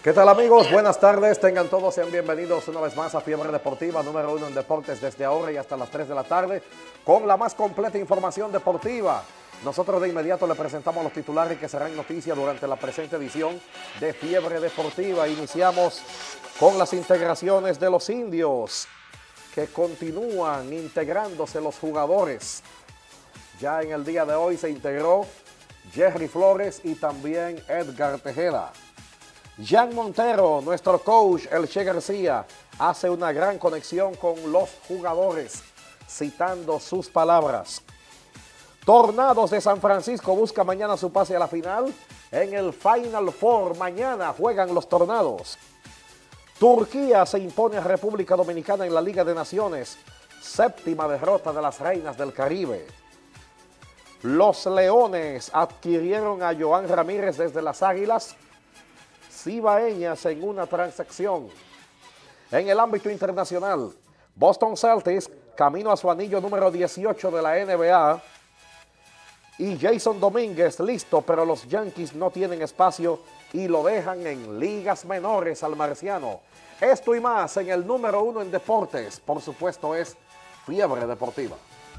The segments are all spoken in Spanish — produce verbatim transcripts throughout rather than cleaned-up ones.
¿Qué tal, amigos? Buenas tardes, tengan todos, sean bienvenidos una vez más a Fiebre Deportiva, número uno en deportes desde ahora y hasta las tres de la tarde, con la más completa información deportiva. Nosotros de inmediato le presentamos los titulares que serán noticia durante la presente edición de Fiebre Deportiva. Iniciamos con las integraciones de los indios, que continúan integrándose los jugadores. Ya en el día de hoy se integró Jerry Flores y también Edgar Tejeda. Jan Montero, nuestro coach, el Che García, hace una gran conexión con los jugadores, citando sus palabras. Tornados de San Francisco busca mañana su pase a la final. En el Final Four, mañana juegan los Tornados. Turquía se impone a República Dominicana en la Liga de Naciones. Séptima derrota de las Reinas del Caribe. Los Leones adquirieron a Joan Ramírez desde las Águilas Cibaeñas en una transacción. En el ámbito internacional, Boston Celtics camino a su anillo número dieciocho de la N B A y Jason Domínguez listo, pero los Yankees no tienen espacio y lo dejan en ligas menores al marciano. Esto y más en el número uno en deportes, por supuesto, es Fiebre Deportiva.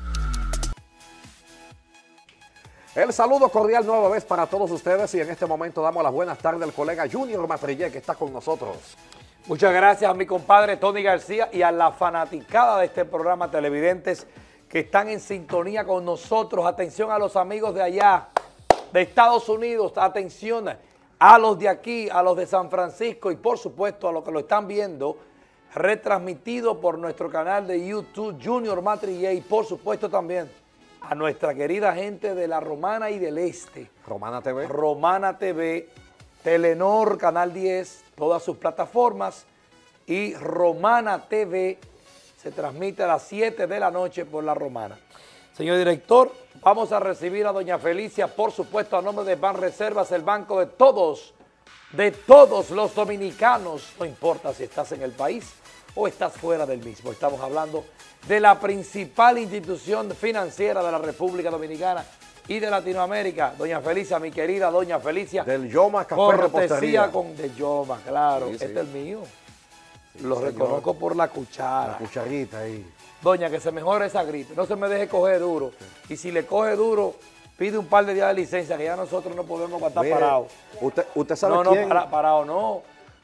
El saludo cordial nueva vez para todos ustedes y en este momento damos las buenas tardes al colega Junior Matrillé, que está con nosotros. Muchas gracias a mi compadre Tony García y a la fanaticada de este programa, televidentes que están en sintonía con nosotros. Atención a los amigos de allá, de Estados Unidos, atención a los de aquí, a los de San Francisco y por supuesto a los que lo están viendo retransmitido por nuestro canal de YouTube Junior Matrillé y por supuesto también a nuestra querida gente de La Romana y del Este. Romana T V. Romana T V, Telenor, Canal diez, todas sus plataformas. Y Romana T V se transmite a las siete de la noche por La Romana. Señor director, vamos a recibir a doña Felicia, por supuesto, a nombre de Banreservas, el banco de todos, de todos los dominicanos. No importa si estás en el país o estás fuera del mismo. Estamos hablando de la principal institución financiera de la República Dominicana y de Latinoamérica. Doña Felicia, mi querida doña Felicia. Del Yoma Café Cortesía Repostería. con de Yoma, claro. Sí, sí. Este es el mío. Sí, Lo señor. reconozco por la cuchara. La cucharita ahí. Doña, que se mejore esa gripe. No se me deje coger duro. Sí. Y si le coge duro, pide un par de días de licencia, que ya nosotros no podemos aguantar parados. Usted, usted sabe no, quién... No, para, parado no.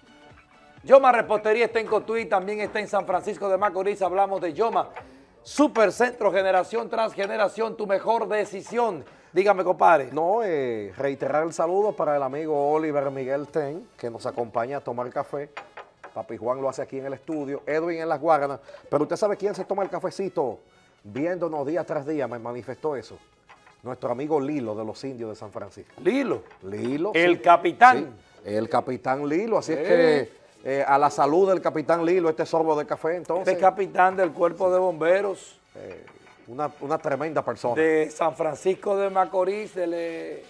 Yoma Repostería está en Cotuí, también está en San Francisco de Macorís. Hablamos de Yoma Supercentro, generación tras generación, tu mejor decisión. Dígame, compadre. No, eh, reiterar el saludo para el amigo Oliver Miguel Ten, que nos acompaña a tomar café. Papi Juan lo hace aquí en el estudio, Edwin en Las Guaranas. Pero usted sabe quién se toma el cafecito viéndonos día tras día, me manifestó eso. Nuestro amigo Lilo de los Indios de San Francisco. Lilo. Lilo. El sí, capitán. Sí, el capitán Lilo, así Eh. es que... Eh, a la salud del capitán Lilo, este sorbo de café, entonces. Este capitán del cuerpo sí. de bomberos. Eh, una, una tremenda persona. De San Francisco de Macorís, de le,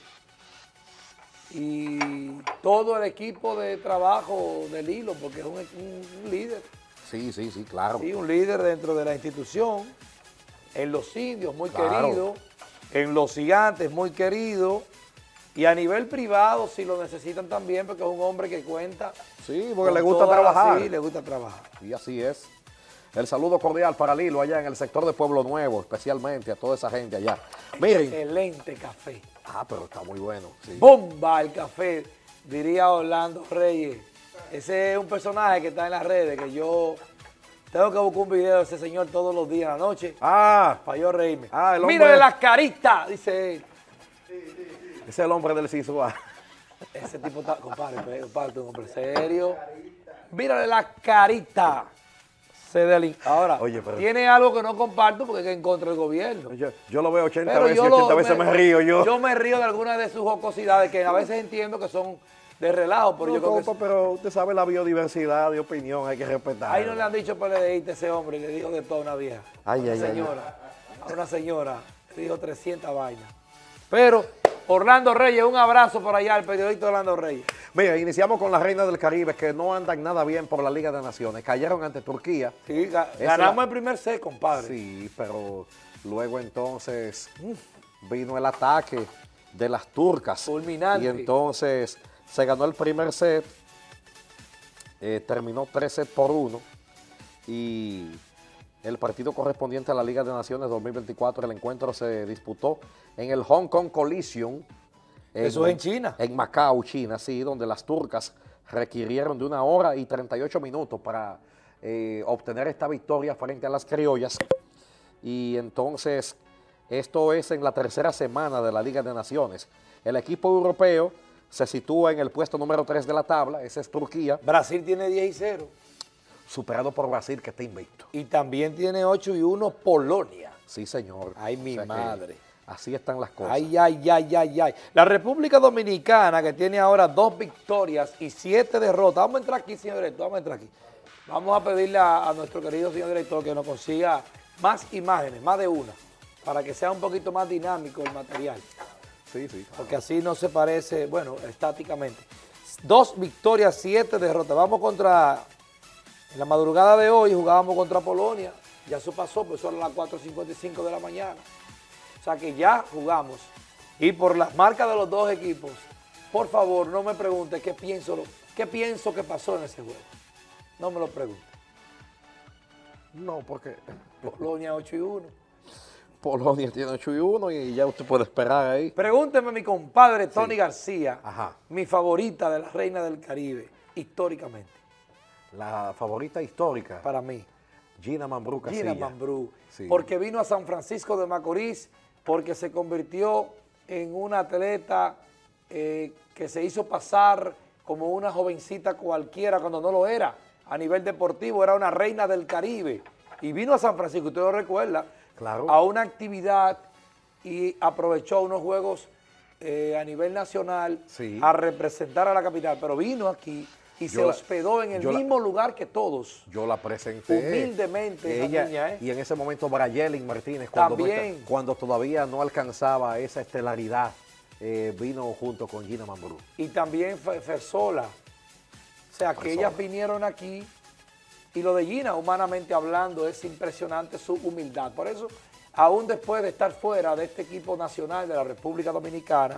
y todo el equipo de trabajo del Lilo, porque es un, un, un líder. Sí, sí, sí, claro. Sí, un líder dentro de la institución, en los indios, muy claro. querido, en los gigantes, muy querido. Y a nivel privado, si lo necesitan también, porque es un hombre que cuenta. Sí, porque le gusta trabajar. Sí, le gusta trabajar. Y así es. El saludo cordial para Lilo allá en el sector de Pueblo Nuevo, especialmente a toda esa gente allá. Miren. Excelente café. Ah, pero está muy bueno. Sí. Bomba el café, diría Orlando Reyes. Ese es un personaje que está en las redes, que yo tengo que buscar un video de ese señor todos los días en la noche. Ah. Para yo reírme. Ah, el hombre. Mírale las caritas, dice él. Ese es el hombre del Cisua. Ese tipo está, compadre, compadre, un hombre serio. Mírale la carita. Cedelín. Ahora, Oye, pero... tiene algo que no comparto porque es en contra del gobierno. Yo, yo lo veo ochenta pero veces y lo, ochenta veces me, me río yo. Yo me río de algunas de sus jocosidades que a veces entiendo que son de relajo, pero no, yo creo compa, que... pero usted sabe la biodiversidad de opinión, hay que respetar. Ahí no le han dicho PLDista a ese hombre, le dijo de toda una vieja. Ay, a una ay, señora, ay. A una señora, le dijo trescientas vainas. Pero... Orlando Reyes, un abrazo por allá, el periodista Orlando Reyes. Mira, iniciamos con las Reinas del Caribe, que no andan nada bien por la Liga de Naciones. Cayeron ante Turquía. Sí, ga ganamos la... el primer set, compadre. Sí, pero luego entonces vino el ataque de las turcas. Fulminante. Y entonces se ganó el primer set eh, terminó tres sets por uno y el partido correspondiente a la Liga de Naciones dos mil veinticuatro, el encuentro se disputó en el Hong Kong Coliseum. En, Eso es en China. En Macao, China, sí, donde las turcas requirieron de una hora y treinta y ocho minutos para eh, obtener esta victoria frente a las criollas. Y entonces, esto es en la tercera semana de la Liga de Naciones. El equipo europeo se sitúa en el puesto número tres de la tabla, ese es Turquía. Brasil tiene diez y cero. Superado por Brasil, que está invicto. Y también tiene ocho y uno Polonia. Sí, señor. Ay, mi O sea madre. Así están las cosas. Ay, ay, ay, ay, ay. La República Dominicana, que tiene ahora dos victorias y siete derrotas. Vamos a entrar aquí, señor director, vamos a entrar aquí. Vamos a pedirle a, a nuestro querido señor director que nos consiga más imágenes, más de una, para que sea un poquito más dinámico el material. Sí, sí. Claro. Porque así no se parece, bueno, estáticamente. Dos victorias, siete derrotas. Vamos contra, en la madrugada de hoy jugábamos contra Polonia. Ya eso pasó, pues son las cuatro cincuenta y cinco de la mañana. O sea que ya jugamos. Y por las marcas de los dos equipos, por favor, no me pregunte qué pienso, qué pienso que pasó en ese juego. No me lo pregunte. No, porque Polonia ocho y uno. Polonia tiene ocho y uno y ya usted puede esperar ahí. Pregúnteme a mi compadre Tony Sí. García, Ajá. mi favorita de la Reina del Caribe, históricamente, La favorita histórica, para mí. Gina Mambrú Casilla. Gina Mambrú, Sí. porque vino a San Francisco de Macorís, porque se convirtió en una atleta eh, que se hizo pasar como una jovencita cualquiera cuando no lo era. A nivel deportivo era una reina del Caribe. Y vino a San Francisco, usted lo recuerda, Claro. a una actividad y aprovechó unos juegos eh, a nivel nacional Sí. a representar a la capital. Pero vino aquí y Yo se la- hospedó en el yo la- mismo lugar que todos. Yo la presenté. Humildemente esa Ella, niña, ¿eh? Y en ese momento Brayelin Martínez, cuando, no También. esta- cuando todavía no alcanzaba esa estelaridad, eh, vino junto con Gina Mambrú. Y también Fe- Fersola. O sea, que Fersola. ellas vinieron aquí y lo de Gina, humanamente hablando, es impresionante su humildad. Por eso, aún después de estar fuera de este equipo nacional de la República Dominicana,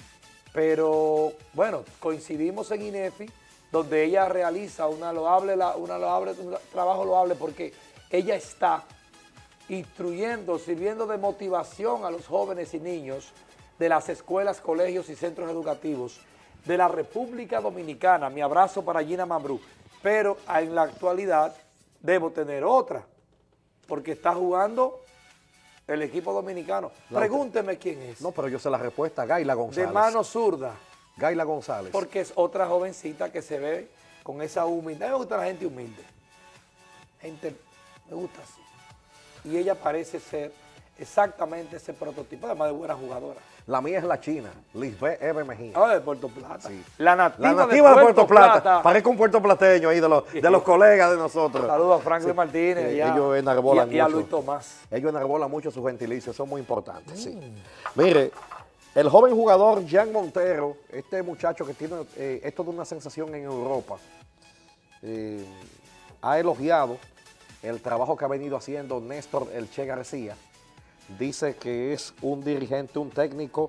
pero bueno, coincidimos en INEFI, donde ella realiza una loable, la- una loable, un trabajo loable porque ella está instruyendo, sirviendo de motivación a los jóvenes y niños de las escuelas, colegios y centros educativos de la República Dominicana. Mi abrazo para Gina Mambrú. Pero en la actualidad debo tener otra, porque está jugando el equipo dominicano. La Pregúnteme quién es. No, pero yo sé la respuesta, Gaila De González. mano zurda, Gaila González. porque es otra jovencita que se ve con esa humildad. A mí me gusta la gente humilde. Gente, me gusta así. Y ella parece ser exactamente ese prototipo, además de buena jugadora. La mía es la china, Lisbeth Eve Mejía. Ah, de Puerto Plata. Sí. La nativa, La nativa de Puerto, Plata. Plata. Parezco un puertoplateño ahí de los, de los colegas de nosotros. Saludos a Franklin Sí. Martínez Sí, y a- ellos enarbolan y a- y a mucho. Luis Tomás. Ellos enarbolan mucho sus gentilicios, son muy importantes, sí. Mm. Mire, el joven jugador Jan Montero, este muchacho que tiene eh, esto de una sensación en Europa, eh, ha elogiado el trabajo que ha venido haciendo Néstor El Che García. Dice que es un dirigente, un técnico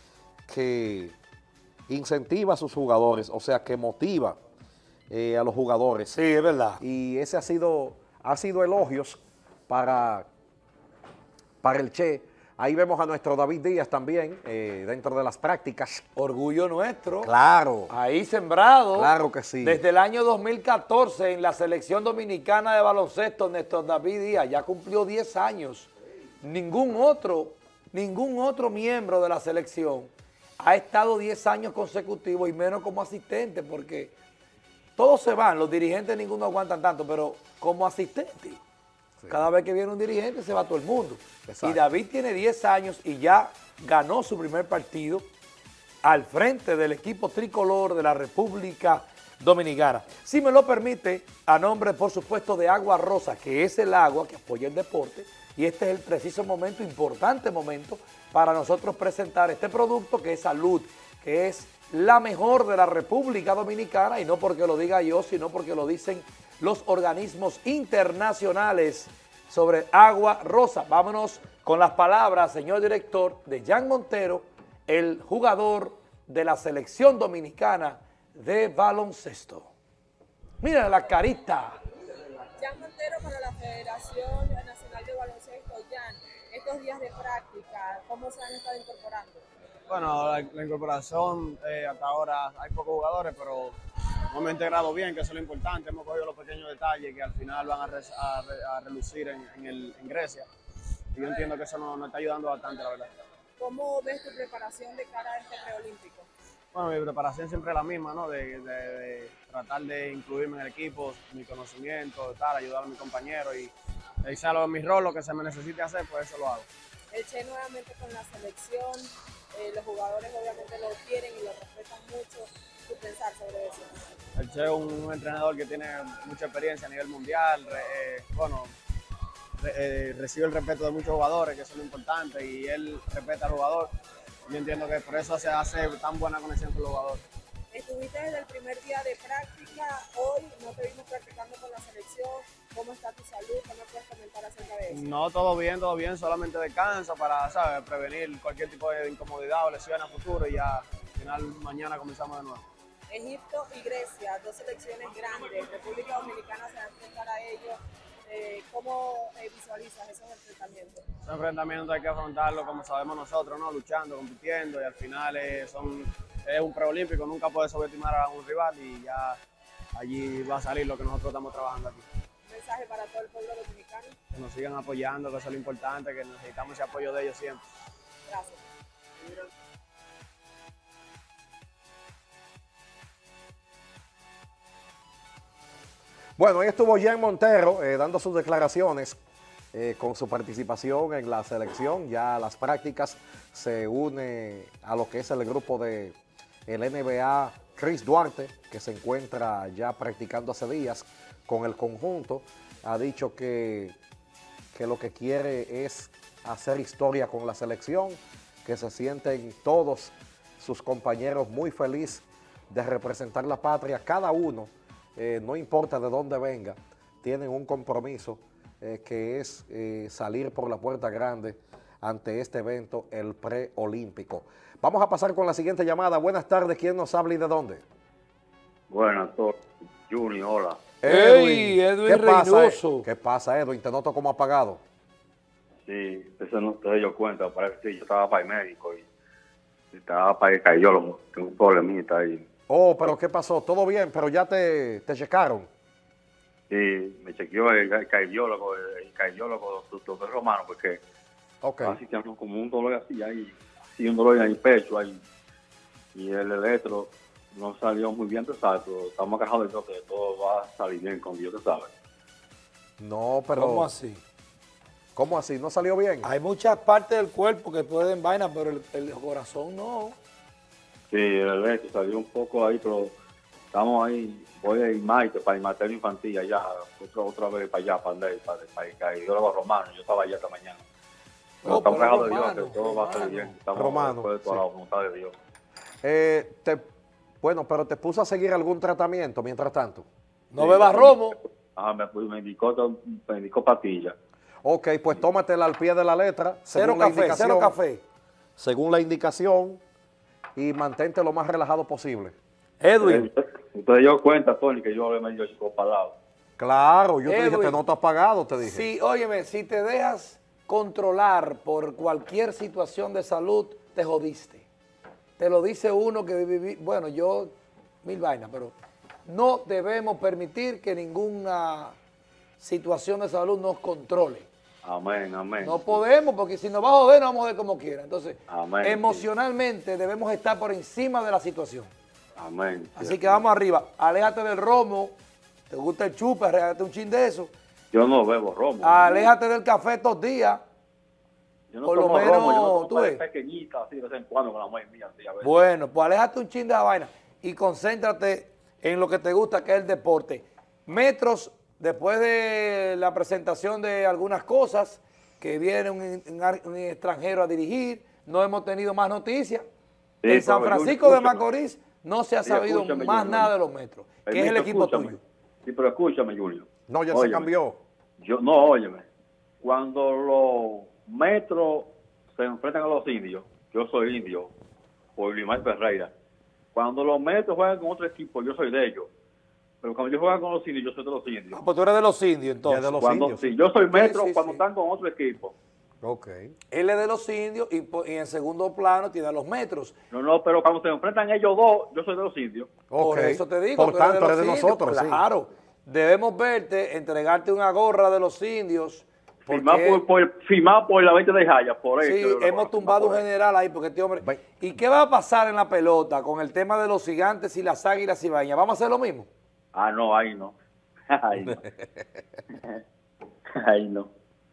que incentiva a sus jugadores, o sea, que motiva eh, a los jugadores. Sí, es verdad. Y ese ha sido, ha sido elogios para, para el Che. Ahí vemos a nuestro David Díaz también, eh, dentro de las prácticas. Orgullo nuestro. Claro, Ahí sembrado. claro que sí. Desde el año dos mil catorce en la selección dominicana de baloncesto, Néstor David Díaz ya cumplió diez años. Ningún otro, ningún otro miembro de la selección ha estado diez años consecutivos y menos como asistente, porque todos se van, los dirigentes ninguno aguantan tanto, pero como asistente, sí. Cada vez que viene un dirigente se va todo el mundo. Exacto. Y David tiene diez años y ya ganó su primer partido al frente del equipo tricolor de la República Dominicana. Si me lo permite, a nombre, por supuesto, de Agua Rosa, que es el agua que apoya el deporte, y este es el preciso momento, importante momento, para nosotros presentar este producto que es salud, que es la mejor de la República Dominicana, y no porque lo diga yo, sino porque lo dicen los organismos internacionales sobre Agua Rosa. Vámonos con las palabras, señor director, de Jan Montero, el jugador de la selección dominicana de baloncesto. Mira la carita. Jan Montero para la Federación Nacional de Baloncesto. Jan, estos días de práctica, ¿cómo se han estado incorporando? Bueno, la, la incorporación eh, hasta ahora hay pocos jugadores, pero nos hemos integrado bien, que eso es lo importante. Hemos cogido los pequeños detalles que al final van a, res, a, a relucir en, en, el, en Grecia. Y yo entiendo que eso nos, nos está ayudando bastante, la verdad. ¿Cómo ves tu preparación de cara a este preolímpico? Bueno, mi preparación siempre es la misma, ¿no? De, de, de tratar de incluirme en el equipo, mi conocimiento, tal, ayudar a mis compañeros y ese es mi rol, lo que se me necesite hacer, pues eso lo hago. El Che nuevamente con la selección, eh, los jugadores obviamente lo quieren y lo respetan mucho. ¿Tú pensar sobre eso? El Che es un entrenador que tiene mucha experiencia a nivel mundial, eh, bueno, re, eh, recibe el respeto de muchos jugadores, que eso es lo importante, y él respeta al jugador. Yo entiendo que por eso se hace tan buena conexión con los jugadores. Estuviste desde el primer día de práctica, hoy no te vimos practicando con la selección. ¿Cómo está tu salud? ¿Qué me puedes comentar acerca de eso? No, todo bien, todo bien, solamente descanso para, ¿sabes?, prevenir cualquier tipo de incomodidad o lesión a futuro y ya al final mañana comenzamos de nuevo. Egipto y Grecia, dos selecciones grandes, República Dominicana se va a enfrentar a ellos. Eh, ¿Cómo eh, visualizas esos enfrentamientos? Esos enfrentamientos hay que afrontarlos como sabemos nosotros, ¿no? Luchando, compitiendo y al final eh, son, es un preolímpico, nunca puedes subestimar a un rival y ya allí va a salir lo que nosotros estamos trabajando aquí. ¿Un mensaje para todo el pueblo dominicano? Que nos sigan apoyando, que eso es lo importante, que necesitamos ese apoyo de ellos siempre. Gracias. Bueno, ahí estuvo Jan Montero eh, dando sus declaraciones eh, con su participación en la selección. Ya a las prácticas se une a lo que es el grupo de el N B A Chris Duarte, que se encuentra ya practicando hace días con el conjunto. Ha dicho que, que lo que quiere es hacer historia con la selección, que se sienten todos sus compañeros muy felices de representar la patria, cada uno. Eh, no importa de dónde venga, tienen un compromiso eh, que es eh, salir por la puerta grande ante este evento, el preolímpico. Vamos a pasar con la siguiente llamada. Buenas tardes, ¿quién nos habla y de dónde? Buenas tardes, Junior, hola. ¡Ey, Edwin ¿qué Reynoso? Pasa, ¿Qué pasa, Edwin? Te noto como apagado. Sí, eso no te dio cuenta, parece que yo estaba para el médico y estaba para el cardiólogo, tengo un problemita ahí. Oh, pero ¿qué pasó? ¿Todo bien? ¿Pero ya te, te checaron? Sí, me chequeó el, el cardiólogo, el, el cardiólogo, doctor Romano, porque okay. Así que ando como un dolor así, ahí, así un dolor en el pecho, ahí, y el electro no salió muy bien, tú sabes, pero estamos quejados de todo, que todo va a salir bien con Dios, tú sabes. No, pero... ¿Cómo así? ¿Cómo así? ¿No salió bien? Hay muchas partes del cuerpo que pueden vaina, pero el, el corazón no. Sí, el electro salió un poco ahí, pero estamos ahí, voy a ir martes para el materno infantil allá, otra, otra vez para allá, para el, para, para el cardiólogo Romano, yo estaba allá esta mañana. Pero Oh, estamos pero quejados de Dios, Romano, que todo va a salir Romano. bien, estamos Romano, después de toda sí. la voluntad de Dios. Eh, te, bueno, pero te puso a seguir algún tratamiento mientras tanto. No bebas romo. Ajá, me, me indicó, me indicó pastillas. Ok, pues tómatela al pie de la letra. Cero según la café, indicación, cero café. Según la indicación, y mantente lo más relajado posible. Edwin, Eh, Usted dio cuenta, Tony, que yo le medio chico palado. Claro, yo te dije, Edwin, te noto apagado, te dije. sí, óyeme, si te dejas controlar por cualquier situación de salud, te jodiste. Te lo dice uno que viví, bueno, yo, mil vainas, pero no debemos permitir que ninguna situación de salud nos controle. Amén, amén. No podemos, porque si nos va a joder, nos vamos a joder como quiera. Entonces, Amén, emocionalmente debemos estar por encima de la situación. Amén. Así que vamos arriba, aléjate del romo, te gusta el chupe, aléjate un chin de eso. Yo no bebo romo. Aléjate del café estos días. Yo no por lo tomo menos, romo, yo no tomo tú ves. pequeñita, así de vez en cuando con la mujer mía. Así, a veces. Bueno, pues aléjate un chin de la vaina y concéntrate en lo que te gusta, que es el deporte. Metros, después de la presentación de algunas cosas, que viene un, un, un extranjero a dirigir, no hemos tenido más noticias. Sí, en San pero, Francisco Junior, de Macorís no se ha Sí, sabido escúchame, más Junior. nada de los Metros, que es el Permiso, equipo escúchame. tuyo. Sí, pero escúchame, Julio. No, ya se Óyeme. cambió. Yo, no, óyeme. Cuando los metros se enfrentan a los indios, yo soy indio, por Limay Ferreira. Cuando los metros juegan con otro equipo, yo soy de ellos. Pero cuando yo juego con los indios, yo soy de los indios. Ah, pues tú eres de los indios, Ya entonces. de los Cuando, indios. sí, yo soy metro Sí, sí, cuando sí. están con otro equipo. Ok. Él es de los indios y, po- y en segundo plano tiene a los metros. No, no, pero cuando se enfrentan ellos dos, yo soy de los indios. Ok. Por eso te digo. Por tú eres tanto, eres de los indios. nosotros, sí. Claro. Debemos verte, entregarte una gorra de los indios. Firmado porque- por, por, firmado por la veinte de Jaya, por eso. Sí, yo lo- hemos tumbado un por eso. general ahí porque este hombre... Ve- ¿Y qué va a pasar en la pelota con el tema de los gigantes y las águilas ibaeñas? ¿Vamos a hacer lo mismo? Ah, no, ahí no. Ahí no. Ahí no.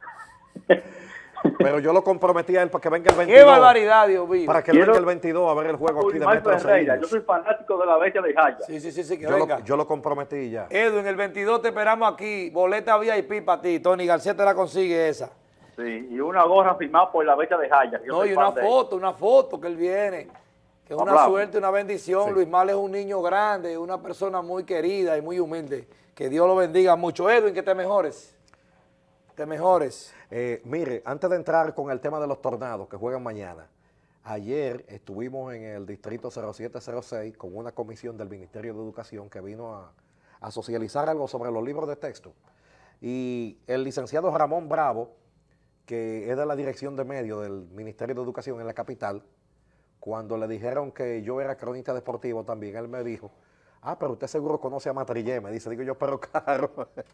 Pero yo lo comprometí a él para que venga el veintidós. ¡Qué barbaridad, Dios mío! Para que él Quiero- venga el veintidós a ver el juego aquí de Marco Metro Herrera, Indios. yo soy fanático de la bestia de Jaya. Sí, sí, sí, sí, que Yo venga. lo, yo lo comprometí ya. Edwin, el veintidós te esperamos aquí. Boleta V I P para ti. Tony García te la consigue esa. Sí, y una gorra firmada por la bestia de Jaya. que yo No, soy y una fan de él. foto, una foto que él viene. Que es una Hablamos. suerte, una bendición. Sí. Luis Mal es un niño grande, una persona muy querida y muy humilde. Que Dios lo bendiga mucho. Edwin, que te mejores. Te mejores. Eh, mire, antes de entrar con el tema de los tornados que juegan mañana, ayer estuvimos en el distrito cero siete cero seis con una comisión del Ministerio de Educación que vino a, a socializar algo sobre los libros de texto. Y el licenciado Ramón Bravo, que es de la dirección de medios del Ministerio de Educación en la capital, cuando le dijeron que yo era cronista deportivo también, él me dijo, ah, pero usted seguro conoce a Matrillé, me dice, digo yo, pero claro.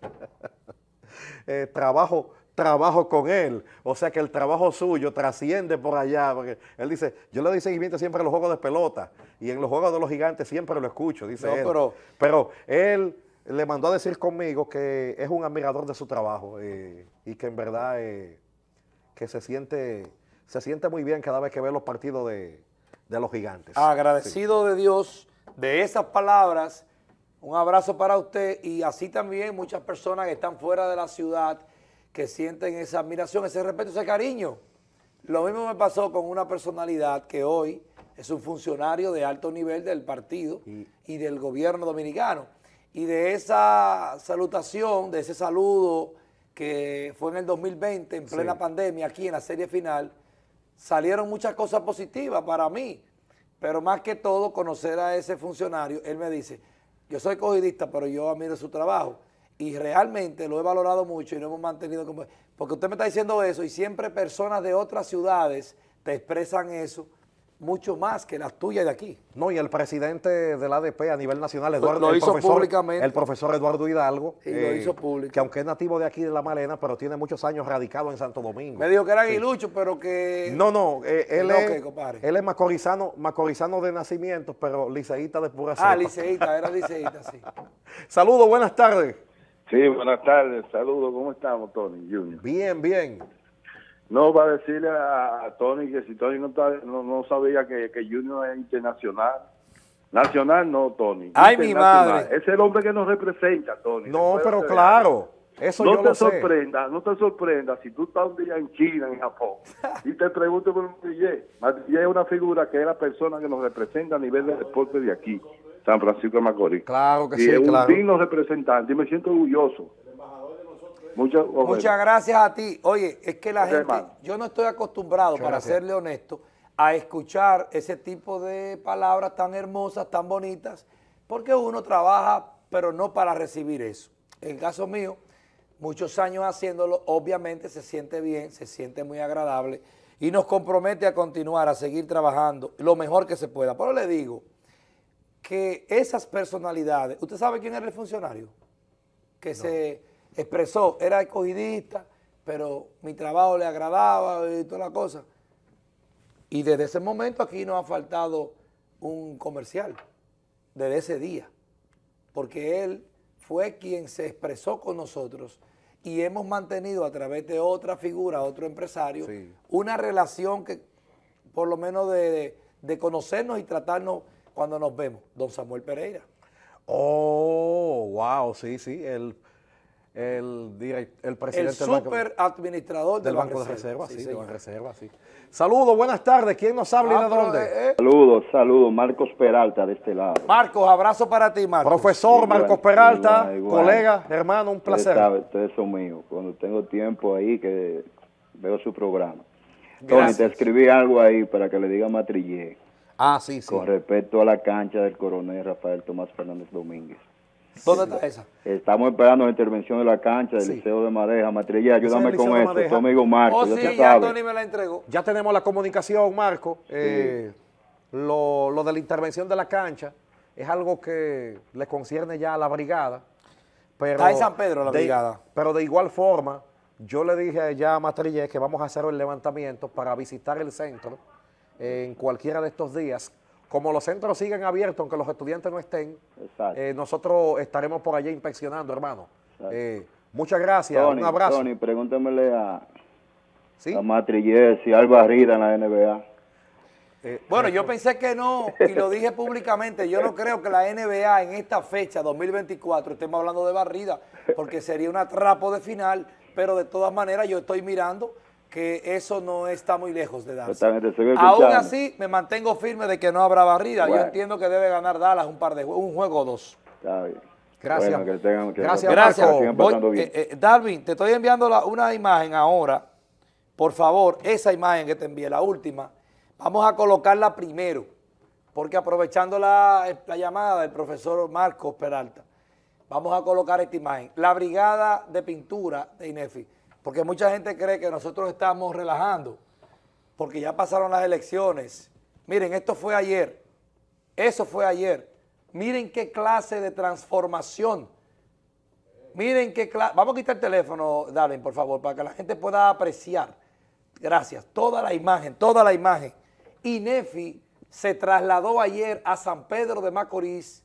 Eh, trabajo, trabajo con él, o sea que el trabajo suyo trasciende por allá, porque él dice, yo le doy seguimiento siempre a los juegos de pelota y en los juegos de los gigantes siempre lo escucho, dice No, él. pero- Pero él le mandó a decir conmigo que es un admirador de su trabajo eh, y que en verdad eh, que se siente, se siente muy bien cada vez que ve los partidos de, de los gigantes. Agradecido de Dios de esas palabras. Un abrazo para usted y así también muchas personas que están fuera de la ciudad que sienten esa admiración, ese respeto, ese cariño. Lo mismo me pasó con una personalidad que hoy es un funcionario de alto nivel del partido y, y del gobierno dominicano. Y de esa salutación, de ese saludo que fue en el dos mil veinte, en plena Sí. pandemia, aquí en la serie final, salieron muchas cosas positivas para mí. Pero más que todo, conocer a ese funcionario, él me dice, yo soy cogidista, pero yo admiro su trabajo. Y realmente lo he valorado mucho y lo hemos mantenido como... Porque usted me está diciendo eso y siempre personas de otras ciudades te expresan eso mucho más que las tuyas de aquí. No, y el presidente del A D P a nivel nacional, Lo- Eduardo, lo el, hizo profesor, públicamente. el profesor Eduardo Hidalgo, Sí, lo hizo público. que aunque es nativo de aquí de La Malena, pero tiene muchos años radicado en Santo Domingo. Me dijo que era Sí. aguilucho, pero que... No, no, eh, él, no, es, ¿qué, compadre? él es macorizano, macorizano de nacimiento, pero liceísta de pura Ah, cepa. liceísta, era liceísta, sí. Saludos, buenas tardes. Sí, buenas tardes, saludos, ¿cómo estamos, Tony Junior? Bien, bien. No, para decirle a, a Tony que si Tony no, está, no, no sabía que, que Junior es internacional. Nacional no, Tony. Ay, mi Internacional. madre. Es el hombre que nos representa, Tony. No, Después pero de- claro, eso No yo te lo sé. sorprenda, no te sorprenda si tú estás un día en China, en Japón, y te pregunto por Matrillé. Matrillé es una figura que es la persona que nos representa a nivel de deporte de aquí, San Francisco de Macorís. Claro que y sí, es un claro. digno representante y me siento orgulloso. Muchas, Muchas gracias a ti. Oye, es que la Gracias, gente, hermano. yo no estoy acostumbrado, Muchas para gracias. serle honesto, a escuchar ese tipo de palabras tan hermosas, tan bonitas, porque uno trabaja, pero no para recibir eso. En el caso mío, muchos años haciéndolo, obviamente se siente bien, se siente muy agradable y nos compromete a continuar, a seguir trabajando lo mejor que se pueda. Pero le digo que esas personalidades, ¿usted sabe quién era el funcionario? Que se expresó, era escogidista, pero mi trabajo le agradaba y toda la cosa. Y desde ese momento aquí nos ha faltado un comercial, desde ese día, porque él fue quien se expresó con nosotros y hemos mantenido a través de otra figura, otro empresario, Sí. una relación que por lo menos de, de- de conocernos y tratarnos cuando nos vemos. Don Samuel Pereira. Oh, wow, sí, sí, el, el, direct- el El presidente del Banco, super administrador del del Banco de Reserva, sí, del señor. Banco de Reserva, sí. Saludos, buenas tardes, ¿quién nos habla y Ah, de pero, dónde? eh, eh, Saludos, saludos, Marcos Peralta de este lado. Marcos, abrazo para ti, Marcos. Profesor Igual, Marcos Peralta, igual, igual. colega, hermano, un Ustedes placer. saben, ustedes son míos. Cuando tengo tiempo ahí que veo su programa. Tony, Gracias. te escribí algo ahí para que le diga a Matrillé Ah, sí, sí. con respecto a la cancha del coronel Rafael Tomás Fernández Domínguez. ¿Dónde está esa? Estamos esperando la intervención de la cancha del Sí. Liceo de Madeja. Matrilla, Ese es ayúdame el con Liceo de esto. Madeja. Tu amigo Marco, Oh, ya sí, tú ya sabes. Tony me la entregó. Ya tenemos la comunicación, Marco. Eh, lo, lo de la intervención de la cancha es algo que le concierne ya a la brigada. Pero Está en San Pedro la de- brigada. Pero de igual forma, yo le dije ya a Matrillé que vamos a hacer el levantamiento para visitar el centro en cualquiera de estos días. Como los centros siguen abiertos, aunque los estudiantes no estén, Exacto. eh, nosotros estaremos por allá inspeccionando, hermano. Exacto. Eh, muchas gracias, Tony, un abrazo. Tony, pregúntamele a, ¿Sí? a Matrillé si hay barrida en la N B A. Eh, Bueno, yo pensé que no, y lo dije públicamente, yo no creo que la N B A en esta fecha, dos mil veinticuatro, estemos hablando de barrida, porque sería un atrapo de final, pero de todas maneras yo estoy mirando que eso no está muy lejos de darse. Exactamente, te sigo Aún escuchando. así, me mantengo firme de que no habrá barrida. Yo Bueno. entiendo que debe ganar Dallas un par de juegos, un juego o dos. Está bien. Gracias. Bueno, que tengan, que Gracias, Gracias. Marco. sigan Voy- pasando bien. eh, eh, Darwin, te estoy enviando la- una imagen ahora. Por favor, esa imagen que te envié, la última, vamos a colocarla primero, porque aprovechando la, la llamada del profesor Marcos Peralta, vamos a colocar esta imagen. La brigada de pintura de INEFI, porque mucha gente cree que nosotros estamos relajando, porque ya pasaron las elecciones. Miren, esto fue ayer, eso fue ayer. Miren qué clase de transformación. Miren qué clase. Vamos a quitar el teléfono, Darwin, por favor, para que la gente pueda apreciar. Gracias. Toda la imagen, toda la imagen. INEFI se trasladó ayer a San Pedro de Macorís.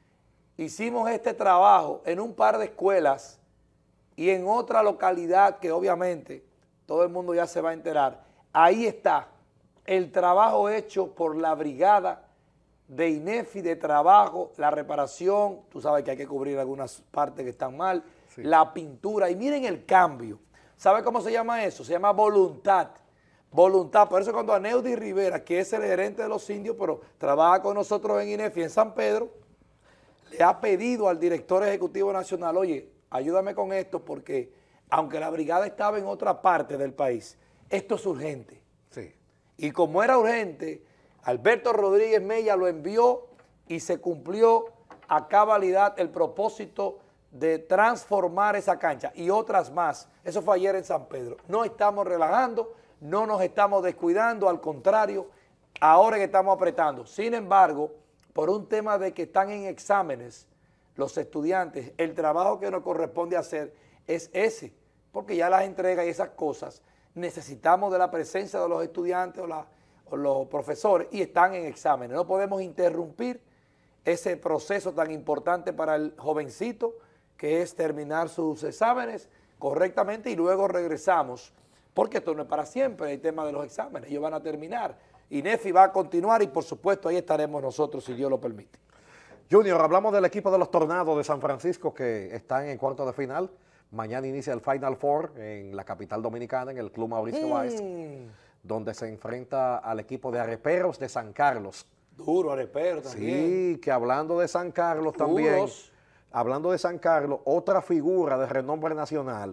Hicimos este trabajo en un par de escuelas y en otra localidad que obviamente todo el mundo ya se va a enterar. Ahí está el trabajo hecho por la brigada de INEFI de trabajo, la reparación, tú sabes que hay que cubrir algunas partes que están mal, Sí. la pintura, y miren el cambio. ¿Sabe cómo se llama eso? Se llama voluntad. Voluntad. Por eso cuando a Neudi Rivera, que es el gerente de los indios, pero trabaja con nosotros en INEFI en San Pedro, le ha pedido al director ejecutivo nacional, oye, ayúdame con esto porque aunque la brigada estaba en otra parte del país, esto es urgente. Sí. Y como era urgente, Alberto Rodríguez Mella lo envió y se cumplió a cabalidad el propósito de transformar esa cancha y otras más. Eso fue ayer en San Pedro. No estamos relajando, no nos estamos descuidando, al contrario, ahora que estamos apretando. Sin embargo, por un tema de que están en exámenes los estudiantes, el trabajo que nos corresponde hacer es ese, porque ya las entregas y esas cosas necesitamos de la presencia de los estudiantes o, la, o los profesores y están en exámenes. No podemos interrumpir ese proceso tan importante para el jovencito que es terminar sus exámenes correctamente y luego regresamos, porque esto no es para siempre el tema de los exámenes, ellos van a terminar. INEFI va a continuar y por supuesto ahí estaremos nosotros si Dios lo permite. Junior, hablamos del equipo de los Tornados de San Francisco que están en cuarto de final. Mañana inicia el Final Four en la capital dominicana, en el Club Mauricio Báez, Mm, donde se enfrenta al equipo de Areperos de San Carlos. duro, arepero también. Sí, que hablando de San Carlos también, Duros. hablando de San Carlos, otra figura de renombre nacional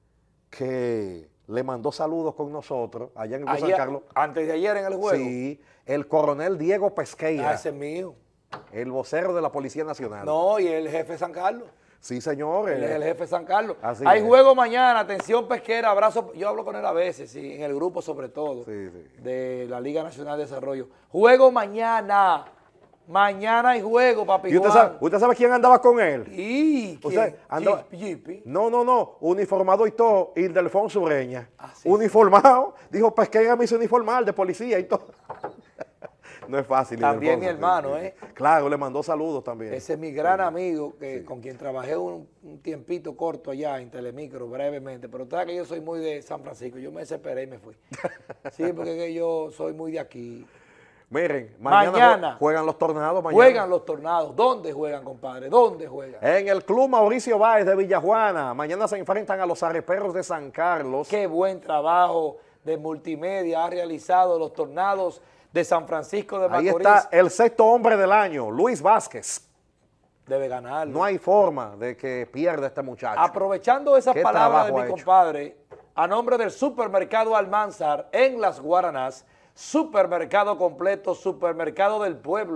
que le mandó saludos con nosotros allá en el Club San Ayer- Carlos. antes de ayer en el juego. Sí, el coronel Diego Ah, Pesqueira, ese es mío. el vocero de la Policía Nacional. No, y el jefe de San Carlos. Sí, señor. Él eh, es el jefe de San Carlos. Así Hay es. juego mañana, atención pesquera, abrazo. Yo hablo con él a veces, sí, en el grupo sobre todo, Sí, sí. de la Liga Nacional de Desarrollo. Juego mañana. Mañana hay juego, papi ¿Y usted Juan. sabe, usted sabe quién andaba con él? ¿Y O sea, quién? andaba- Jeep, Jeep. No, no, no, uniformado y todo, Ildefonso Ureña. Ah, sí, Uniformado, dijo, Pesqueira me hizo uniformar de policía y todo. No es fácil. También Ildefonso, mi hermano, sí, sí. ¿eh? Claro, le mandó saludos también. Ese es mi gran amigo, que, con quien trabajé un, un tiempito corto allá en Telemicro, brevemente. Pero sabes que yo soy muy de San Francisco. Yo me desesperé y me fui. Sí, porque que yo soy muy de aquí. Miren, mañana, Mañana. jue- juegan los Tornados. Mañana. Juegan los Tornados. ¿Dónde juegan, compadre? ¿Dónde juegan? En el Club Mauricio Báez de Villajuana. Mañana se enfrentan a los Areperos de San Carlos. Qué buen trabajo de multimedia ha realizado los Tornados de San Francisco de Ahí Macorís. está el sexto hombre del año, Luis Vázquez. Debe ganarlo. No hay forma de que pierda este muchacho. Aprovechando esas ¿Qué palabras de trabajo mi ha hecho? compadre, a nombre del supermercado Almanzar en Las Guaranas, supermercado completo, supermercado del pueblo,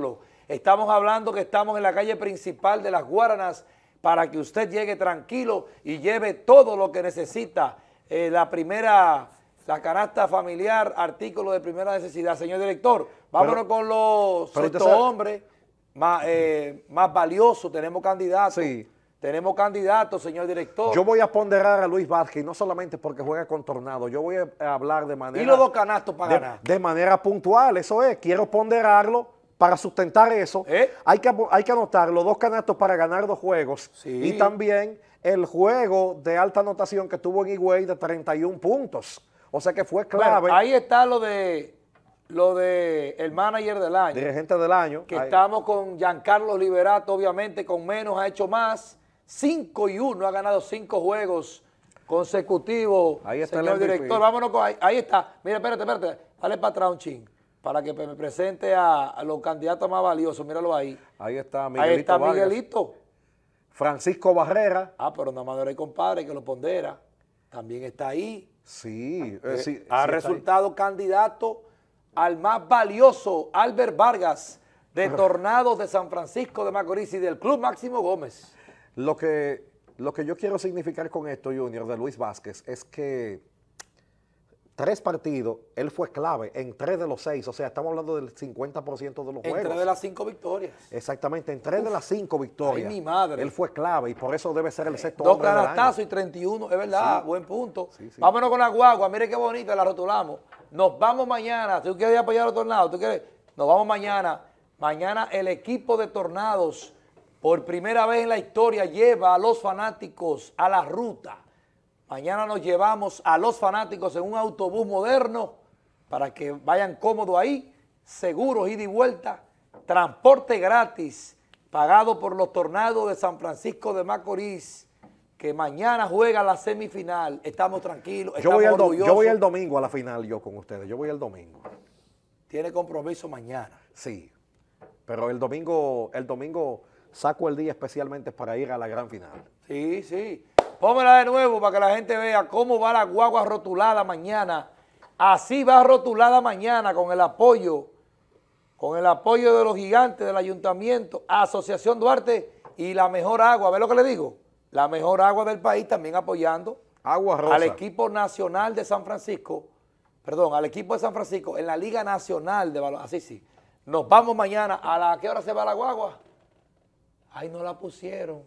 Estamos hablando que estamos en la calle principal de Las Guaranas para que usted llegue tranquilo y lleve todo lo que necesita. Eh, la primera, la canasta familiar, artículo de primera necesidad. Señor director, vámonos pero, con los sexto hombres más, eh, más valiosos. Tenemos candidatos. Sí. Tenemos candidatos, señor director. Yo voy a ponderar a Luis Vázquez, no solamente porque juega con Tornado, yo voy a hablar de manera... ¿Y los dos canastos para de, ganar? De manera puntual, eso es, quiero ponderarlo para sustentar eso. ¿Eh? Hay que, hay que anotar los dos canastos para ganar dos juegos sí. Y también el juego de alta anotación que tuvo en Higüey de treinta y un puntos. O sea que fue clave. Bueno, ahí está lo de lo de el manager del año. Dirigente del año. Que ahí. Estamos con Giancarlo Liberato, obviamente con menos ha hecho más. cinco y uno, ha ganado cinco juegos consecutivos. Ahí está señor el M V P. director. Vámonos con ahí, ahí está. Mira, espérate, espérate. Dale para atrás un ching, para que me presente a, a los candidatos más valiosos. Míralo ahí. Ahí está Miguelito Ahí está Vargas. Miguelito. Francisco Barrera. Ah, pero nada más no era el compadre que lo pondera. También está ahí. Sí. Eh, eh, sí ha sí resultado candidato al más valioso, Albert Vargas, de Tornados de San Francisco de Macorís y del Club Máximo Gómez. Lo que, lo que yo quiero significar con esto, Junior, de Luis Vázquez, es que tres partidos, él fue clave en tres de los seis, o sea, estamos hablando del cincuenta por ciento de los En juegos. tres de las cinco victorias. Exactamente, en tres Uf, de las cinco victorias. Ay, mi madre. Él fue clave y por eso debe ser el sexto Dos hombre del año. canastazos y treinta y uno, es verdad, Sí. buen punto. Sí, sí. Vámonos con la guagua, mire qué bonita, la rotulamos. Nos vamos mañana, ¿tú quieres apoyar a los Tornados? ¿Tú quieres? Nos vamos mañana. Mañana el equipo de Tornados, por primera vez en la historia, lleva a los fanáticos a la ruta. Mañana nos llevamos a los fanáticos en un autobús moderno para que vayan cómodos ahí, seguros, ida y vuelta, transporte gratis, pagado por los Tornados de San Francisco de Macorís, que mañana juega la semifinal. Estamos tranquilos, Yo estamos voy, el do- orgullosos. yo voy el domingo a la final, yo con ustedes. Yo voy el domingo. Tiene compromiso mañana. Sí, pero el domingo, el domingo saco el día especialmente para ir a la gran final. Sí, sí. Póngala de nuevo para que la gente vea cómo va la guagua rotulada mañana. Así va rotulada mañana con el apoyo, con el apoyo de los gigantes del ayuntamiento, Asociación Duarte y la mejor agua. ¿Ve lo que le digo? La mejor agua del país también apoyando Agua Rosa. al equipo nacional de San Francisco, perdón, al equipo de San Francisco en la Liga Nacional de Baloncesto. Así sí. Nos vamos mañana. ¿A la qué hora se va la guagua? Ay, no la pusieron.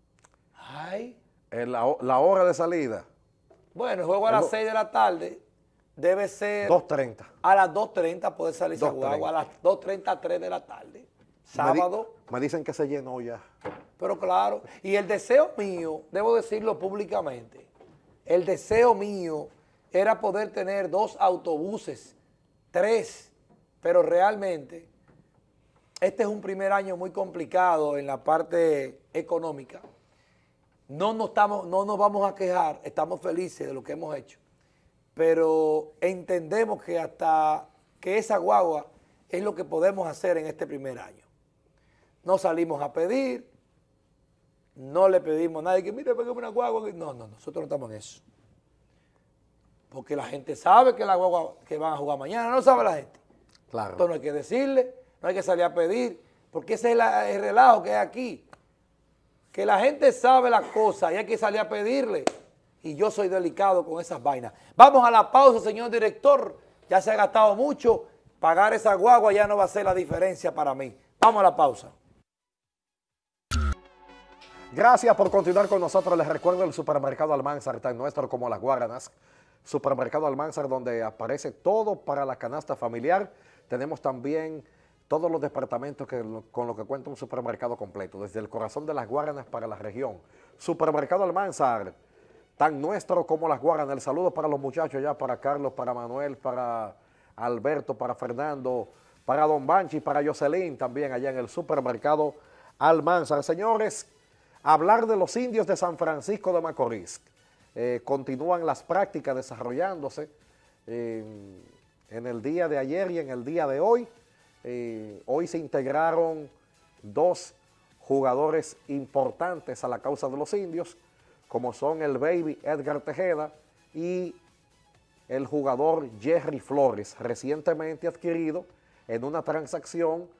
Ay. En la, la hora de salida. Bueno, el juego a las seis de la tarde debe ser... dos treinta. A las dos treinta puede salir esa dos treinta. guagua, a las dos treinta, tres de la tarde. Sábado. Me, di- me dicen que se llenó ya. Pero claro, y el deseo mío, debo decirlo públicamente, el deseo mío era poder tener dos autobuses, tres, pero realmente este es un primer año muy complicado en la parte económica. No nos, estamos, no nos vamos a quejar, estamos felices de lo que hemos hecho, pero entendemos que hasta que esa guagua es lo que podemos hacer en este primer año. No salimos a pedir, no le pedimos a nadie que mire, pégame una guagua. No, no, nosotros no estamos en eso. Porque la gente sabe que la guagua que van a jugar mañana, no sabe la gente. Claro. Entonces no hay que decirle, no hay que salir a pedir, porque ese es la, el relajo que hay aquí. Que la gente sabe las cosas y hay que salir a pedirle. Y yo soy delicado con esas vainas. Vamos a la pausa, señor director. Ya se ha gastado mucho. Pagar esa guagua ya no va a ser la diferencia para mí. Vamos a la pausa. Gracias por continuar con nosotros. Les recuerdo el supermercado Almanzar, tan nuestro como Las Guaranas. Supermercado Almanzar, donde aparece todo para la canasta familiar. Tenemos también todos los departamentos que, con los que cuenta un supermercado completo, desde el corazón de Las Guaranas para la región. Supermercado Almanzar, tan nuestro como Las Guaranas. El saludo para los muchachos ya, para Carlos, para Manuel, para Alberto, para Fernando, para Don Banchi, para Jocelyn también allá en el supermercado Almanzar. Señores, hablar de los indios de San Francisco de Macorís. Eh, continúan las prácticas desarrollándose eh, en el día de ayer y en el día de hoy. Eh, hoy se integraron dos jugadores importantes a la causa de los indios, como son el baby Edgar Tejeda y el jugador Jerry Flores, recientemente adquirido en una transacción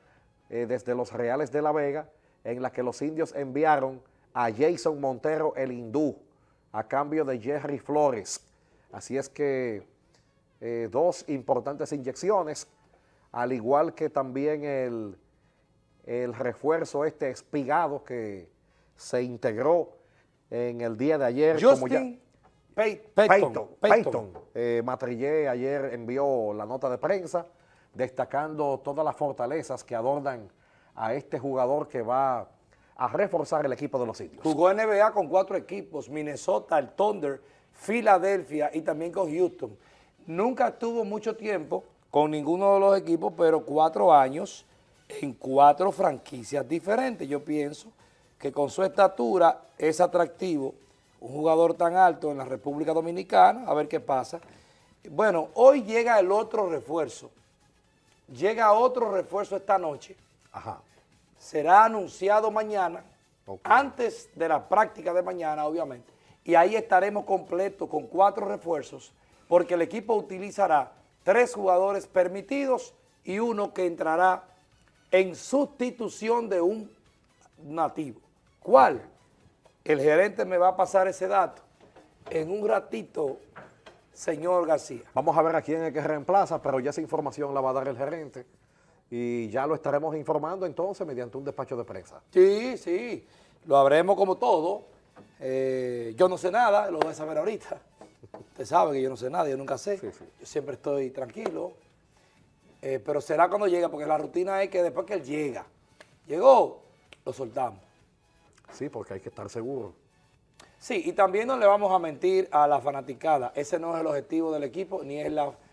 eh, desde los Reales de la Vega, en la que los indios enviaron a Jason Montero el hindú a cambio de Jerry Flores. Así es que eh, dos importantes inyecciones, al igual que también el, el refuerzo este Espigado que se integró en el día de ayer. Justin como ya, Pey- Peyton, Peyton, Peyton. Peyton. Eh, Matrillé ayer envió la nota de prensa destacando todas las fortalezas que adornan a este jugador que va a reforzar el equipo de los indios. Jugó N B A con cuatro equipos, Minnesota, el Thunder, Filadelfia y también con Houston. Nunca estuvo mucho tiempo con ninguno de los equipos, pero cuatro años en cuatro franquicias diferentes. Yo pienso que con su estatura es atractivo un jugador tan alto en la República Dominicana, a ver qué pasa. Bueno, hoy llega el otro refuerzo. Llega otro refuerzo esta noche. Ajá. Será anunciado mañana, Ok. antes de la práctica de mañana, obviamente. Y ahí estaremos completos con cuatro refuerzos, porque el equipo utilizará tres jugadores permitidos y uno que entrará en sustitución de un nativo. ¿Cuál? El gerente me va a pasar ese dato en un ratito, señor García. Vamos a ver a quién es que reemplaza, pero ya esa información la va a dar el gerente y ya lo estaremos informando entonces mediante un despacho de prensa. Sí, sí, lo habremos como todo. Eh, yo no sé nada, lo voy a saber ahorita. Usted sabe que yo no sé nada, yo nunca sé. Sí, sí. Yo siempre estoy tranquilo. Eh, pero será cuando llegue, porque la rutina es que después que él llega, llegó, lo soltamos. Sí, porque hay que estar seguro. Sí, y también no le vamos a mentir a la fanaticada. Ese no es el objetivo del equipo, ni es la,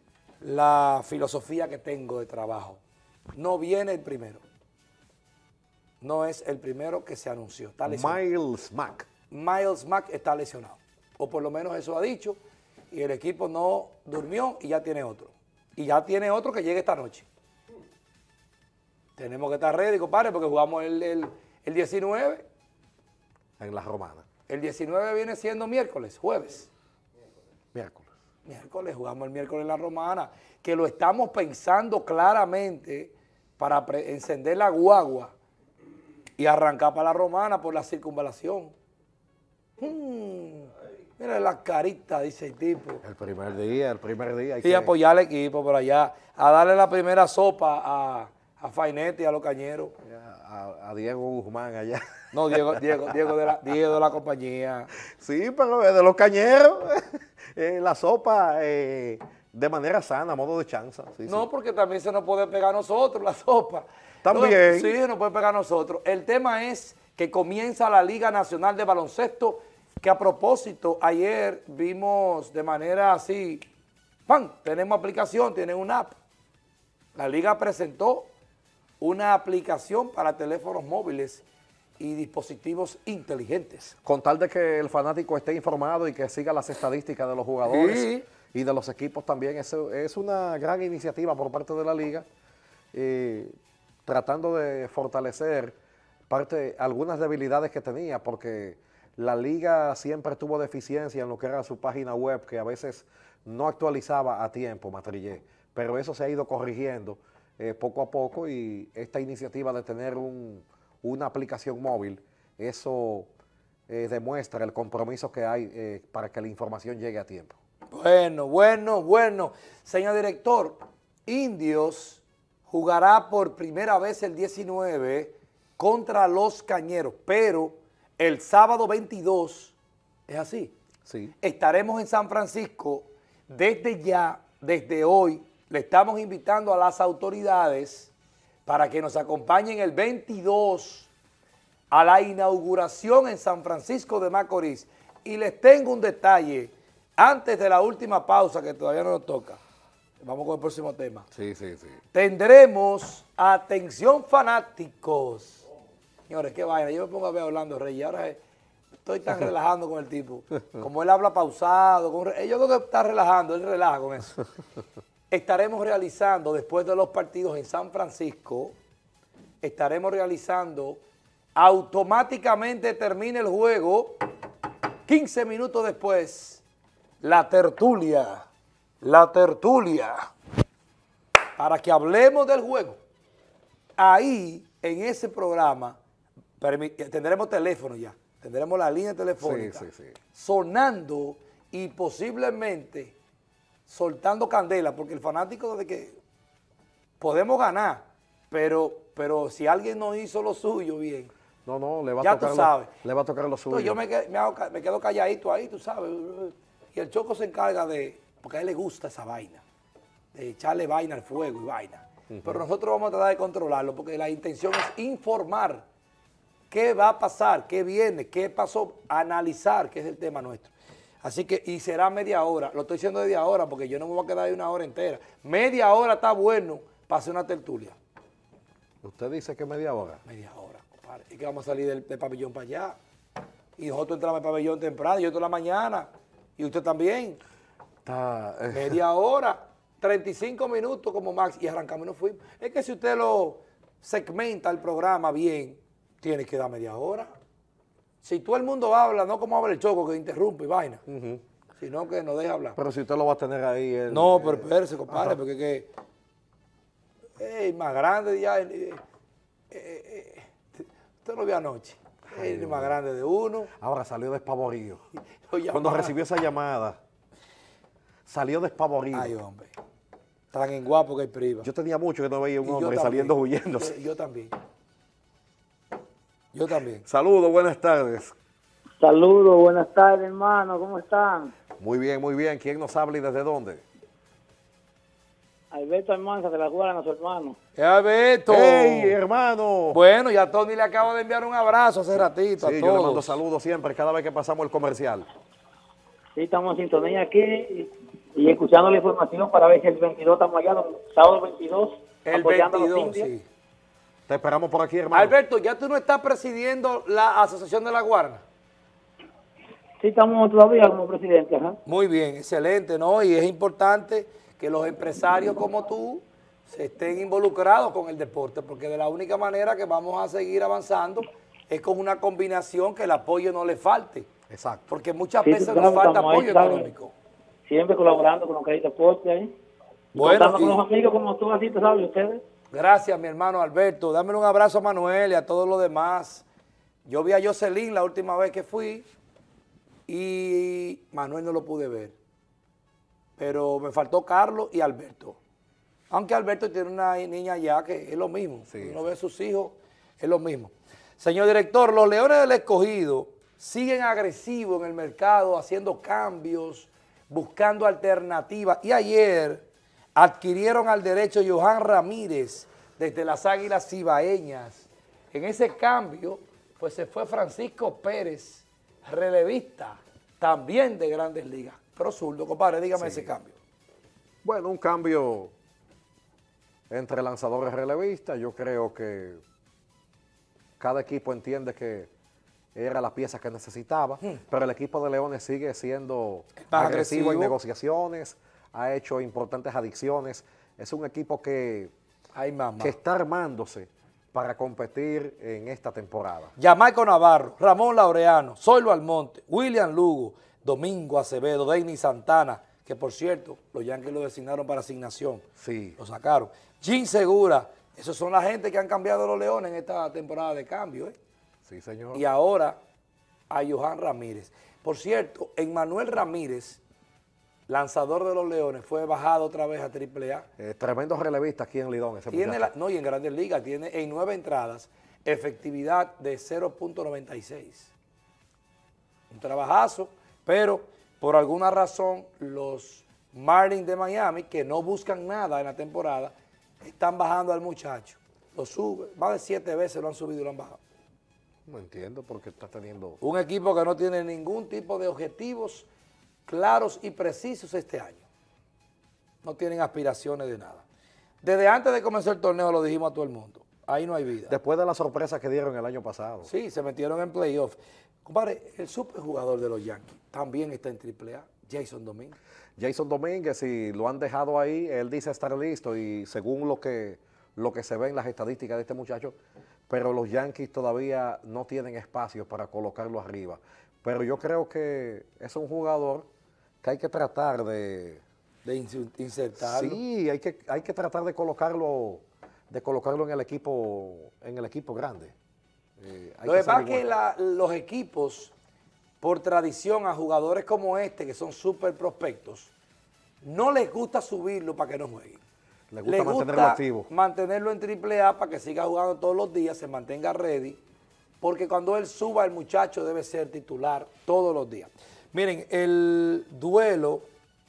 la filosofía que tengo de trabajo. No viene el primero. No es el primero que se anunció. Está lesionado. Miles Mack. Miles Mack está lesionado. O por lo menos eso ha dicho. Y el equipo no durmió y ya tiene otro. Y ya tiene otro que llegue esta noche. Tenemos que estar ready, compadre, porque jugamos el, el, el diecinueve. En la Romana. El diecinueve viene siendo miércoles, jueves. Miércoles. Miércoles, jugamos el miércoles en la Romana, que lo estamos pensando claramente para pre- encender la guagua y arrancar para la Romana por la circunvalación. Hmm, mira la carita, dice el tipo. El primer día, el primer día. Hay Y que, apoyar al equipo por allá, a darle la primera sopa a, a Fainete y a los cañeros. a, a Diego Guzmán allá. No, Diego, Diego, Diego, de la, Diego de la compañía. Sí, pero de los cañeros, eh, la sopa eh, de manera sana, a modo de chanza. Sí, No, sí. porque también se nos puede pegar a nosotros la sopa. También. No, sí, se nos puede pegar a nosotros. El tema es que comienza la Liga Nacional de Baloncesto, que a propósito, ayer vimos de manera así, ¡pam! Tenemos aplicación, tienen una app. La Liga presentó una aplicación para teléfonos móviles y dispositivos inteligentes. Con tal de que el fanático esté informado y que siga las estadísticas de los jugadores Sí. y de los equipos también, eso es una gran iniciativa por parte de la liga, eh, tratando de fortalecer parte, algunas debilidades que tenía, porque la liga siempre tuvo deficiencia en lo que era su página web, que a veces no actualizaba a tiempo, Matrillé, pero eso se ha ido corrigiendo eh, poco a poco, y esta iniciativa de tener un, una aplicación móvil, eso eh, demuestra el compromiso que hay eh, para que la información llegue a tiempo. Bueno, bueno, bueno. Señor director, Indios jugará por primera vez el diecinueve contra los Cañeros, pero el sábado veintidós, es así, Sí. estaremos en San Francisco desde ya, desde hoy. Le estamos invitando a las autoridades para que nos acompañen el veintidós a la inauguración en San Francisco de Macorís. Y les tengo un detalle, antes de la última pausa que todavía no nos toca. Vamos con el próximo tema. Sí, sí, sí. Tendremos, atención fanáticos. Señores, qué vaina, yo me pongo a ver a Orlando Reyes, ahora estoy tan relajando con el tipo. Como él habla pausado, con, yo creo que está relajando, él relaja con eso. Estaremos realizando, después de los partidos en San Francisco, estaremos realizando, automáticamente termina el juego, quince minutos después, la tertulia, la tertulia, para que hablemos del juego. ahí, en ese programa, tendremos teléfono ya, tendremos la línea telefónica sí, sí, sí. sonando y posiblemente soltando candela, porque el fanático de que podemos ganar, pero, pero si alguien no hizo lo suyo bien, no, no, le va, ya a tocar tú sabes. Lo, le va a tocar lo suyo. Entonces yo me, me, hago, me quedo calladito ahí, tú sabes, y el Choco se encarga de, porque a él le gusta esa vaina, de echarle vaina al fuego y vaina. Uh-huh. Pero nosotros vamos a tratar de controlarlo, porque la intención es informar qué va a pasar, qué viene, qué pasó, analizar, que es el tema nuestro. Así que, y será media hora, lo estoy diciendo desde ahora, porque yo no me voy a quedar ahí una hora entera. Media hora está bueno para hacer una tertulia. ¿Usted dice que media hora? Media hora, compadre. Y que vamos a salir del, del pabellón para allá. Y nosotros entramos al pabellón temprano, yo toda la mañana, y usted también. Está, eh. Media hora, treinta y cinco minutos como max, y arrancamos y nos fuimos. Es que si usted lo segmenta el programa bien, tiene que dar media hora. Si todo el mundo habla, no como habla el Choco, que interrumpe y vaina, uh-huh. sino que nos deja hablar. Pero si usted lo va a tener ahí... El, no, pero espérese, compadre, ajá. porque que... Hey, más grande ya... Eh, eh, eh, usted lo vio anoche. Ay, el más grande de uno. Ahora salió despavorido. Cuando recibió esa llamada, salió despavorido. Ay, hombre. Tan en guapo que hay priva. Yo tenía mucho que no veía un y hombre saliendo huyéndose. Yo, yo también. Yo también. Saludos, buenas tardes. Saludos, buenas tardes, hermano. ¿Cómo están? Muy bien, muy bien. ¿Quién nos habla y desde dónde? Alberto Almanza, de la Guarana, su hermano. ¡Eh, Alberto! ¡Ey, hermano! Bueno, ya Tony le acabo de enviar un abrazo hace ratito sí, a todos. yo le mando saludos siempre, cada vez que pasamos el comercial. Sí, estamos en sintonía aquí y, y escuchando la información para ver si el veintidós estamos allá, sábado veintidós. El veintidós, sí. Te esperamos por aquí, hermano. Alberto, ¿ya tú no estás presidiendo la Asociación de la Guarana? Sí, estamos todavía como presidente. Ajá. Muy bien, excelente, ¿no? Y es importante que los empresarios como tú se estén involucrados con el deporte, porque de la única manera que vamos a seguir avanzando es con una combinación que el apoyo no le falte. Exacto. Porque muchas sí, veces claro, nos falta apoyo ahí, claro, económico. Siempre colaborando con lo que hay deporte ahí. Bueno, y, con los amigos como tú, así, ¿te sabes ustedes? Gracias, mi hermano Alberto. Dame un abrazo a Manuel y a todos los demás. Yo vi a Jocelyn la última vez que fui y Manuel no lo pude ver. Pero me faltó Carlos y Alberto. Aunque Alberto tiene una niña ya que es lo mismo. Sí. Uno ve a sus hijos, es lo mismo. Señor director, los Leones del Escogido siguen agresivos en el mercado, haciendo cambios, buscando alternativas. Y ayer adquirieron al derecho Johan Ramírez desde las Águilas Cibaeñas. En ese cambio, pues se fue Francisco Pérez, relevista, también de Grandes Ligas. Pero zurdo, compadre, dígame sí. ese cambio. Bueno, un cambio entre lanzadores relevistas. Yo creo que cada equipo entiende que era la pieza que necesitaba, hmm. pero el equipo de Leones sigue siendo agresivo, agresivo en negociaciones, ha hecho importantes adiciones. Es un equipo que, Ay, mamá. que está armándose para competir en esta temporada. Yamaico Navarro, Ramón Laureano, Zoilo Almonte, William Lugo, Domingo Acevedo, Denis Santana, que por cierto, los Yankees lo designaron para asignación. Sí. Lo sacaron. Jim Segura, esos son la gente que han cambiado los Leones en esta temporada de cambio. ¿eh? Sí, señor. Y ahora a Johan Ramírez. Por cierto, Emmanuel Ramírez, lanzador de los Leones, fue bajado otra vez a triple A. Eh, tremendo relevista aquí en Lidón. Ese tiene la, no, y en Grandes Ligas tiene en nueve entradas efectividad de cero punto noventa y seis. Un trabajazo, pero por alguna razón los Marlins de Miami, que no buscan nada en la temporada, están bajando al muchacho. Lo sube, más de siete veces lo han subido y lo han bajado. No entiendo por qué está teniendo... Un equipo que no tiene ningún tipo de objetivos claros y precisos este año. No tienen aspiraciones de nada. Desde antes de comenzar el torneo lo dijimos a todo el mundo. Ahí no hay vida. Después de la sorpresa que dieron el año pasado. Sí, se metieron en playoff. Compadre, el superjugador de los Yankees también está en triple A, Jason Domínguez. Jason Domínguez, si lo han dejado ahí, él dice estar listo y según lo que, lo que se ve en las estadísticas de este muchacho, pero los Yankees todavía no tienen espacio para colocarlo arriba. Pero yo creo que es un jugador que hay que tratar de... De insertarlo. Sí, hay que, hay que tratar de colocarlo de colocarlo en el equipo, en el equipo grande. Eh, hay Lo que que pasa ser es que la- los equipos, por tradición, a jugadores como este, que son súper prospectos, no les gusta subirlo para que no jueguen. Les gusta mantenerlo activo. mantenerlo en triple A para que siga jugando todos los días, se mantenga ready, porque cuando él suba, el muchacho debe ser titular todos los días. Miren, el duelo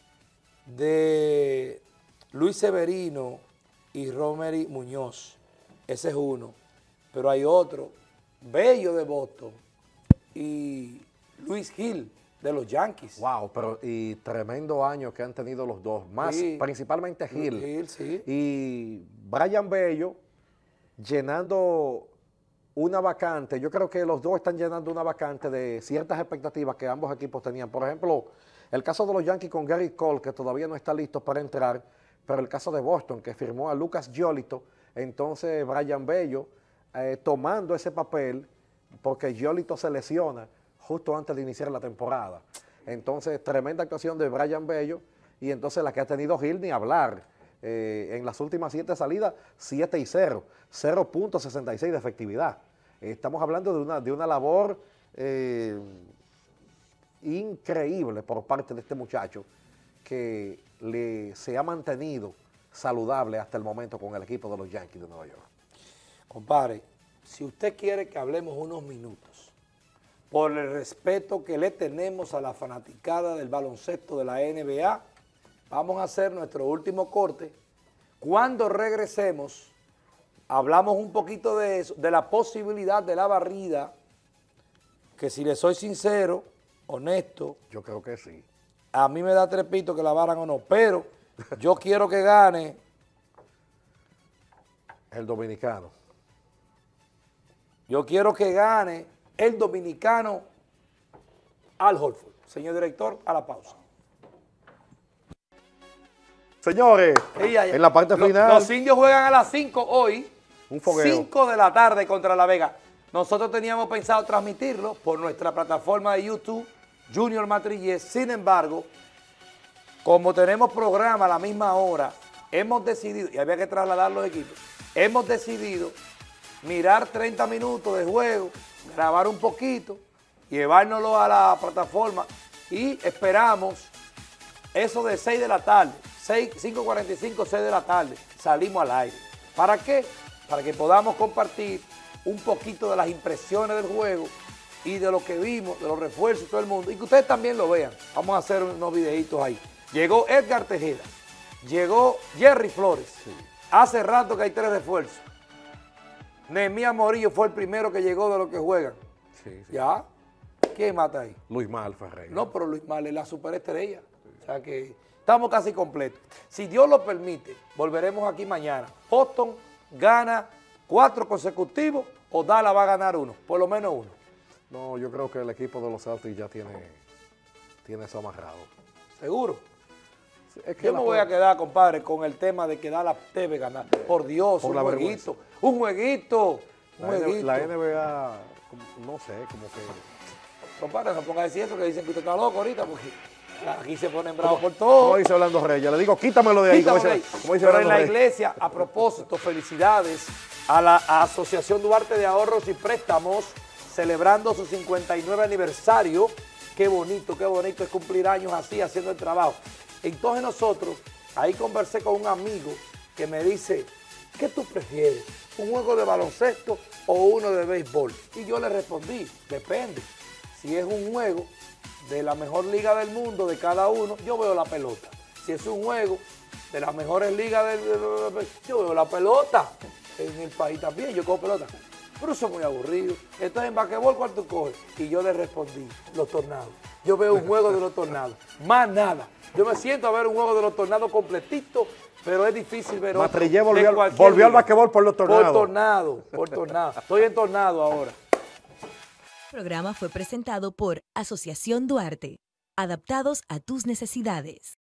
de Luis Severino y Romery Muñoz, ese es uno, pero hay otro, Bello de Boston y Luis Gil de los Yankees. Wow, pero y tremendo año que han tenido los dos, más Sí. principalmente Gil. Gil, sí. Y Brian Bello llenando una vacante. Yo creo que los dos están llenando una vacante de ciertas expectativas que ambos equipos tenían. Por ejemplo, el caso de los Yankees con Gary Cole, que todavía no está listo para entrar, pero el caso de Boston, que firmó a Lucas Giolito, entonces Brian Bello eh, tomando ese papel, porque Giolito se lesiona justo antes de iniciar la temporada. Entonces, tremenda actuación de Brian Bello, y entonces la que ha tenido Gil ni hablar. Eh, en las últimas siete salidas, siete y cero, cero punto sesenta y seis de efectividad. Eh, estamos hablando de una, de una labor eh, increíble por parte de este muchacho que le, se ha mantenido saludable hasta el momento con el equipo de los Yankees de Nueva York. Compadre, si usted quiere que hablemos unos minutos, por el respeto que le tenemos a la fanaticada del baloncesto de la N B A, vamos a hacer nuestro último corte. Cuando regresemos, hablamos un poquito de eso, de la posibilidad de la barrida, que si le soy sincero, honesto, Yo creo que sí. a mí me da trepito que la barran o no, pero yo quiero que gane El dominicano. Yo quiero que gane el dominicano Al Horford. Señor director, a la pausa. Señores, Ey, ay, en la parte lo- final, Los indios juegan a las cinco hoy. Un fogueo. cinco de la tarde contra La Vega. Nosotros teníamos pensado transmitirlo por nuestra plataforma de YouTube, Junior Matrillés. Sin embargo, como tenemos programa a la misma hora, hemos decidido, y había que trasladar los equipos, hemos decidido mirar treinta minutos de juego, grabar un poquito, llevárnoslo a la plataforma y esperamos eso de seis de la tarde, cinco cuarenta y cinco, seis de la tarde, salimos al aire. ¿Para qué? Para que podamos compartir un poquito de las impresiones del juego y de lo que vimos, de los refuerzos y todo el mundo, y que ustedes también lo vean. Vamos a hacer unos videitos ahí. Llegó Edgar Tejeda, llegó Jerry Flores. Hace rato que hay tres refuerzos. Nehemías Morillo fue el primero que llegó de los que juegan. Sí, sí. ¿Ya? ¿Quién mata ahí? Luis Mal Ferreira. No, pero Luis Mal es la superestrella. O sea que estamos casi completos. Si Dios lo permite, volveremos aquí mañana. Boston gana cuatro consecutivos o Dallas va a ganar uno, por lo menos uno. No, yo creo que el equipo de los Celtics ya tiene, tiene eso amarrado. ¿Seguro? Es que Yo la me voy a por- quedar, compadre, con el tema de que Dallas debe ganar. Por Dios, Por un la jueguito, un jueguito, un La, N- jueguito. la N B A, como- no sé, como que... Compadre, no ponga a decir eso, que dicen que usted está loco ahorita, porque aquí se ponen bravos por todo. Como dice Orlando Reyes, le digo, quítamelo de ahí. Como Quítame dice, ahí. como dice Pero en Orlando la Reyes. iglesia, a propósito, felicidades a la Asociación Duarte de Ahorros y Préstamos, celebrando su cincuenta y nueve aniversario. Qué bonito, qué bonito es cumplir años así, haciendo el trabajo. Entonces nosotros, ahí conversé con un amigo que me dice, ¿qué tú prefieres? ¿Un juego de baloncesto o uno de béisbol? Y yo le respondí, depende. Si es un juego de la mejor liga del mundo, de cada uno, yo veo la pelota. Si es un juego de las mejores ligas del, del- yo veo la pelota. En el país también, yo cojo pelota. Pero eso es muy aburrido. Entonces en basquetbol, ¿cuál tú coges? Y yo le respondí, los tornados. Yo veo un juego de los tornados. Más nada. Yo me siento a ver un juego de los tornados completito, pero es difícil ver otro Matrillé de volvió, al- cualquier volvió al liga. basquetbol por los tornados. Por tornado, por tornado. Estoy en tornado ahora. El programa fue presentado por Asociación Duarte, adaptados a tus necesidades.